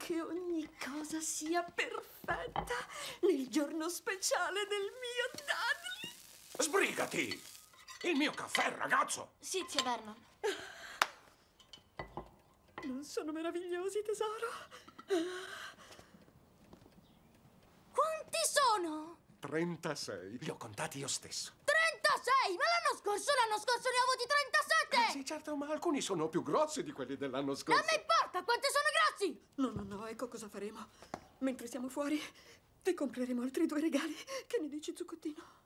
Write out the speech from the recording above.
che ogni cosa sia perfetta nel giorno speciale del mio Dudley. Sbrigati! Il mio caffè, ragazzo! Sì, zio Vernon. Non sono meravigliosi, tesoro? Quanti sono? 36. Li ho contati io stesso. 36! Ma l'anno scorso ne ho avuti 37! Sì, certo, ma alcuni sono più grossi di quelli dell'anno scorso. Non mi importa, quanti sono grossi! No, ecco cosa faremo. Mentre siamo fuori, ti compreremo altri 2 regali. Che ne dici, Zuccottino?